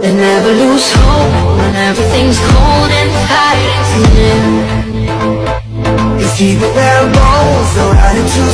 and never lose hope when everything's cold and fighting. It's deep in their bones, they'll ride into